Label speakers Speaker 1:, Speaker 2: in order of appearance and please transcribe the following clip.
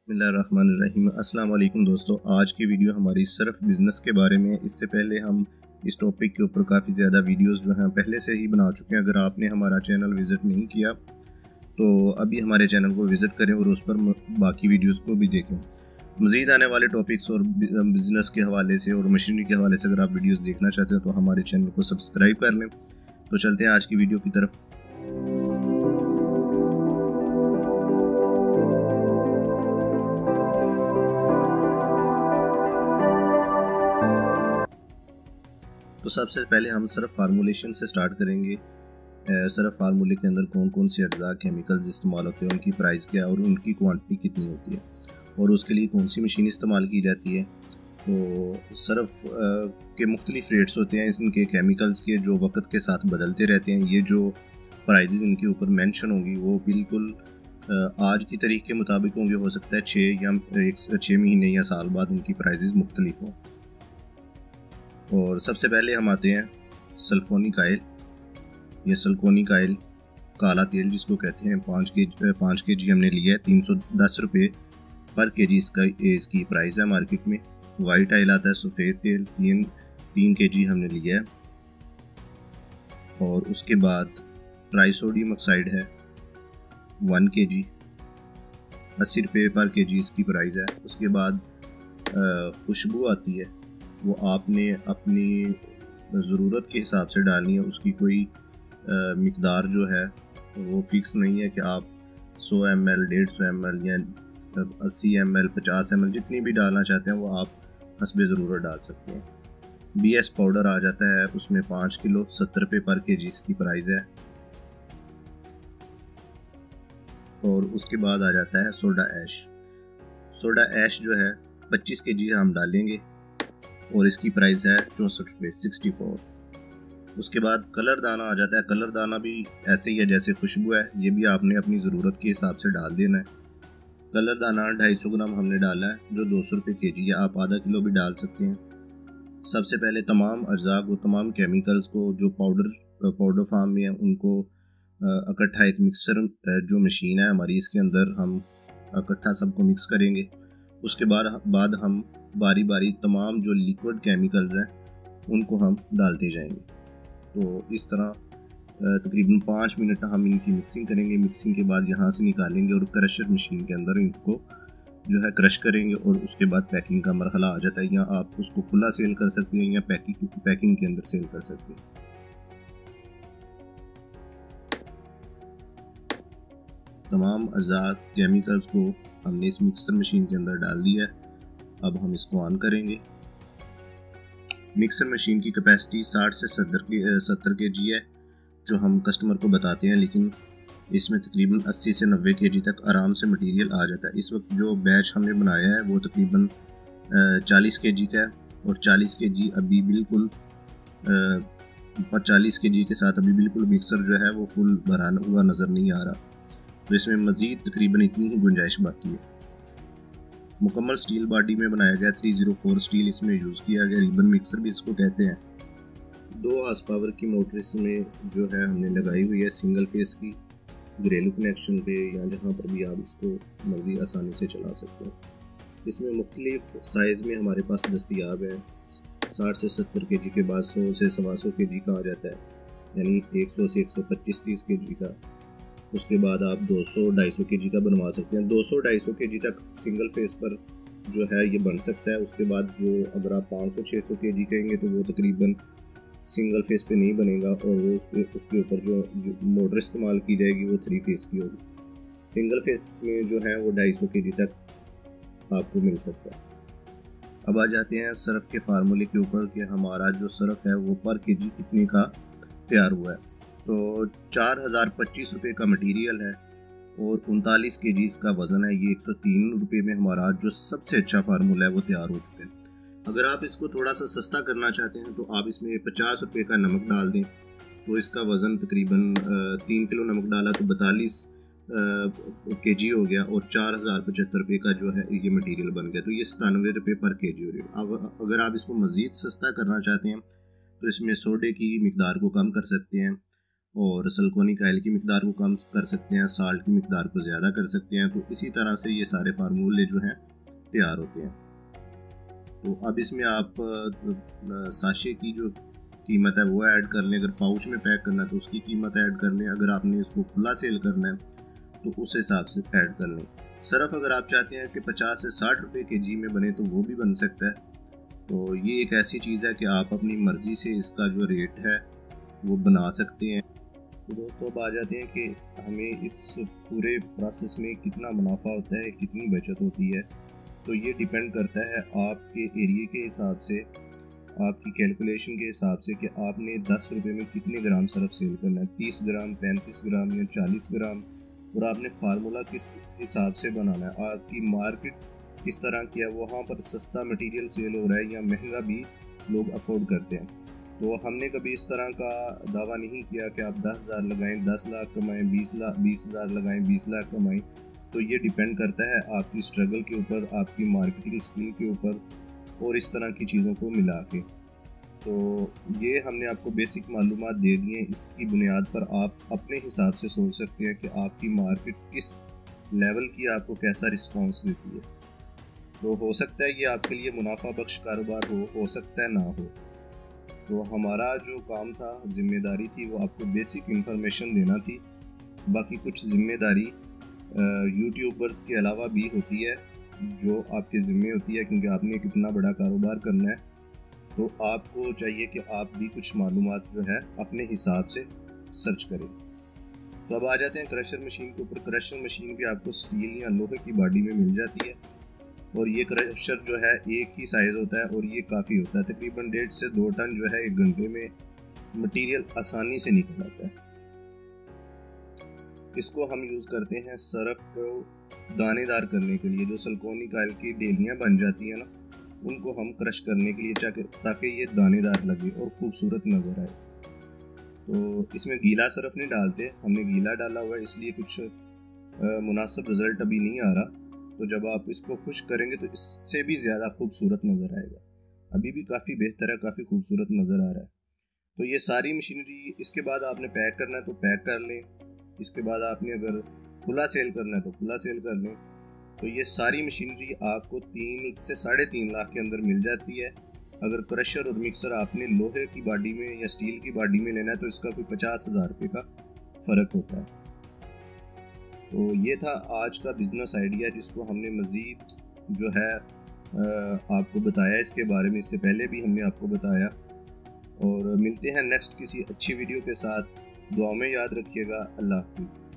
Speaker 1: बिस्मिल्लाहिर्रहमानिर्रहीम। अस्सलाम वालेकुम दोस्तों, आज की वीडियो हमारी सिर्फ बिज़नेस के बारे में। इससे पहले हम इस टॉपिक के ऊपर काफ़ी ज़्यादा वीडियोस जो हैं पहले से ही बना चुके हैं। अगर आपने हमारा चैनल विज़िट नहीं किया तो अभी हमारे चैनल को विज़िट करें और उस पर बाकी वीडियोस को भी देखें। मज़ीद आने वाले टॉपिक्स और बिज़नेस के हवाले से और मशीनरी के हवाले से अगर आप वीडियोस देखना चाहते हैं तो हमारे चैनल को सब्सक्राइब कर लें। तो चलते हैं आज की वीडियो की तरफ। तो सबसे पहले हम सिर्फ फार्मूलेशन से स्टार्ट करेंगे। सिर्फ फार्मूले के अंदर कौन कौन से अज्जा केमिकल्स इस्तेमाल होते हैं, उनकी प्राइस क्या है और उनकी क्वांटिटी कितनी होती है और उसके लिए कौन सी मशीन इस्तेमाल की जाती है। तो सिर्फ के मुख्तलिफ रेट्स होते हैं इनके केमिकल्स के, जो वक्त के साथ बदलते रहते हैं। ये जो प्राइजेज इनके ऊपर मेंशन होंगी वो बिल्कुल आज की तारीख के मुताबिक होंगे। हो सकता है 6 महीने या साल बाद उनकी प्राइजेज मुख्तलिफ हों। और सबसे पहले हम आते हैं सल्फोनिक ऑयल। ये सल्फोनिक ऑयल काला तेल जिसको कहते हैं, 5 kg हमने लिया है। 310 रुपये पर kg इसकी प्राइस है मार्केट में। वाइट ऑयल आता है, सफ़ेद तेल 3 kg हमने लिया है। और उसके बाद ट्राइसोडियम ऑक्साइड है 1 kg, 80 रुपये पर kg इसकी प्राइस है। उसके बाद खुशबू आती है, वो आपने अपनी ज़रूरत के हिसाब से डालनी है। उसकी कोई मिकदार जो है वो फिक्स नहीं है कि आप 100 ml, 150 ml या 80 ml, 50 ml जितनी भी डालना चाहते हैं वो आप हस्बे ज़रूरत डाल सकते हैं। BS पाउडर आ जाता है, उसमें 5 किलो 70 रुपये पर kg इसकी प्राइस है। और उसके बाद आ जाता है सोडा ऐश। सोडा ऐश जो है 25 kg हम डालेंगे और इसकी प्राइस है 64 रुपये, 64। उसके बाद कलर दाना आ जाता है। कलर दाना भी ऐसे ही है जैसे खुशबू है, ये भी आपने अपनी ज़रूरत के हिसाब से डाल देना है। कलर दाना 250 ग्राम हमने डाला है, जो 200 रुपये kg है। आप आधा किलो भी डाल सकते हैं। सबसे पहले तमाम अज्जा को, तमाम केमिकल्स को जो पाउडर फार्म में है उनको इकट्ठा एक मिक्सर जो मशीन है हमारी, इसके अंदर हम इकट्ठा सबको मिक्स करेंगे। उसके बाद हम बारी बारी तमाम जो लिक्विड केमिकल्स हैं उनको हम डालते जाएंगे। तो इस तरह तकरीबन 5 मिनट हम इनकी मिक्सिंग करेंगे। मिक्सिंग के बाद यहाँ से निकालेंगे और क्रशर मशीन के अंदर इनको जो है क्रश करेंगे और उसके बाद पैकिंग का मरहला आ जाता है। या आप उसको खुला सेल कर सकते हैं या पैकिंग के अंदर सेल कर सकते हैं। तमाम अज्जा केमिकल्स को हमने इस मिक्सर मशीन के अंदर डाल दिया है। अब हम इसको ऑन करेंगे। मिक्सर मशीन की कैपेसिटी 60 से 70 kg है जो हम कस्टमर को बताते हैं, लेकिन इसमें तकरीबन 80 से 90 kg तक आराम से मटेरियल आ जाता है। इस वक्त जो बैच हमने बनाया है वो तकरीबन 40 kg का है और 40 kg अभी बिल्कुल 40 kg के साथ अभी बिल्कुल मिक्सर जो है वो फुल भरा हुआ नज़र नहीं आ रहा। तो इसमें मज़ीद तकरीबन इतनी ही गुंजाइश बाकी है। मुकम्मल स्टील बॉडी में बनाया गया, 304 स्टील इसमें यूज़ किया गया। रिबन मिक्सर भी इसको कहते हैं। 2 हार्स पावर की मोटर इसमें जो है हमने लगाई हुई है, सिंगल फेस की, घरेलू कनेक्शन पे या जहाँ पर भी आप इसको मर्जी आसानी से चला सकते हैं। इसमें मुख्तलिफ साइज़ में हमारे पास दस्तियाब है। 60 से 70 kg के बाद 100 से 125 kg का आ जाता है, यानी 100 से 125-130 kg का। उसके बाद आप 200-250 kg का बनवा सकते हैं। 200-250 kg तक सिंगल फेस पर जो है ये बन सकता है। उसके बाद जो अगर आप 500-600 kg कहेंगे तो वो तकरीबन सिंगल फेस पे नहीं बनेगा और वो उसके ऊपर जो मोटर इस्तेमाल की जाएगी वो 3 फेस की होगी। सिंगल फेस में जो है वो 250 kg तक आपको मिल सकता है। अब आ जाते हैं सर्फ के फार्मूले के ऊपर कि हमारा जो सर्फ है वो पर kg कितने का तैयार हुआ है। तो 4025 रुपये का मटेरियल है और 39 kg इसका वज़न है। ये 103 रुपये में हमारा जो सबसे अच्छा फार्मूला है वो तैयार हो चुका है। अगर आप इसको थोड़ा सा सस्ता करना चाहते हैं तो आप इसमें 50 रुपये का नमक डाल दें, तो इसका वज़न तकरीबन 3 किलो नमक डाला तो 42 kg हो गया और 4075 रुपये का जो है ये मटेरियल बन गया। तो ये 97 रुपये पर kg हो रही है। अगर आप इसको मज़ीद सस्ता करना चाहते हैं तो इसमें सोडे की मिकदार को कम कर सकते हैं और सल्कोनिक आयल की मिकदार को कम कर सकते हैं, साल्ट की मिकदार को ज़्यादा कर सकते हैं। तो इसी तरह से ये सारे फार्मूले जो हैं तैयार होते हैं। तो अब इसमें आप साशे की जो कीमत है वो ऐड कर लें। अगर पाउच में पैक करना है तो उसकी कीमत ऐड कर लें। अगर आपने इसको खुला सेल करना है तो उस हिसाब से ऐड कर लें। सरफ अगर आप चाहते हैं कि 50 से 60 रुपये केजी में बने तो वो भी बन सकता है। तो ये एक ऐसी चीज़ है कि आप अपनी मर्ज़ी से इसका जो रेट है वो बना सकते हैं। तो दोस्तों अब आ जाते हैं कि हमें इस पूरे प्रोसेस में कितना मुनाफा होता है, कितनी बचत होती है। तो ये डिपेंड करता है आपके एरिए के हिसाब से, आपकी कैलकुलेशन के हिसाब से कि आपने 10 रुपये में कितने ग्राम सरफ सेल करना है, 30 ग्राम, 35 ग्राम या 40 ग्राम, और आपने फार्मूला किस हिसाब से बनाना है। आपकी मार्केट किस तरह की है, वहाँ पर सस्ता मटेरियल सेल हो रहा है या महंगा भी लोग अफोर्ड करते हैं। तो हमने कभी इस तरह का दावा नहीं किया कि आप 10,000 लगाएं 10 लाख कमाएं, 20,000 लगाएं 20 लाख कमाएं। तो ये डिपेंड करता है आपकी स्ट्रगल के ऊपर, आपकी मार्केटिंग स्किल के ऊपर और इस तरह की चीज़ों को मिला के। तो ये हमने आपको बेसिक मालूमात दे दी हैं। इसकी बुनियाद पर आप अपने हिसाब से सोच सकते हैं कि आपकी मार्केट किस लेवल की आपको कैसा रिस्पांस देती है। तो हो सकता है ये आपके लिए मुनाफा बख्श कारोबार हो सकता है ना हो। तो हमारा जो काम था, जिम्मेदारी थी, वो आपको बेसिक इंफॉर्मेशन देना थी। बाकी कुछ जिम्मेदारी यूट्यूबर्स के अलावा भी होती है जो आपके ज़िम्मे होती है, क्योंकि आपने कितना बड़ा कारोबार करना है। तो आपको चाहिए कि आप भी कुछ मालूमात जो है अपने हिसाब से सर्च करें। तो अब आ जाते हैं क्रशर मशीन के ऊपर। क्रशर मशीन भी आपको स्टील या लोहे की बॉडी में मिल जाती है और ये क्रशर जो है एक ही साइज़ होता है और ये काफ़ी होता है। तकरीबन 1.5 से 2 टन जो है 1 घंटे में मटेरियल आसानी से निकल आता है। इसको हम यूज़ करते हैं सरफ को दानेदार करने के लिए। जो सल्कोनिक आयल की डेलियाँ बन जाती है ना, उनको हम क्रश करने के लिए ताकि ये दानेदार लगे और खूबसूरत नज़र आए। तो इसमें गीला सरफ नहीं डालते, हमने गीला डाला हुआ है, इसलिए कुछ मुनासिब रिज़ल्ट अभी नहीं आ रहा। तो जब आप इसको खुश्क करेंगे तो इससे भी ज़्यादा खूबसूरत नज़र आएगा। अभी भी काफ़ी बेहतर है, काफ़ी खूबसूरत नज़र आ रहा है। तो ये सारी मशीनरी, इसके बाद आपने पैक करना है तो पैक कर लें। इसके बाद आपने अगर खुला सेल करना है तो खुला सेल कर लें। तो ये सारी मशीनरी आपको 3 से 3.5 लाख के अंदर मिल जाती है। अगर क्रशर और मिक्सर आपने लोहे की बॉडी में या स्टील की बॉडी में लेना है तो इसका कोई 50,000 रुपये का फ़र्क होता है। तो ये था आज का बिज़नेस आइडिया, जिसको हमने मज़ीद जो है आपको बताया इसके बारे में। इससे पहले भी हमने आपको बताया। और मिलते हैं नेक्स्ट किसी अच्छी वीडियो के साथ। दुआ में याद रखिएगा। अल्लाह हाफ़िज़।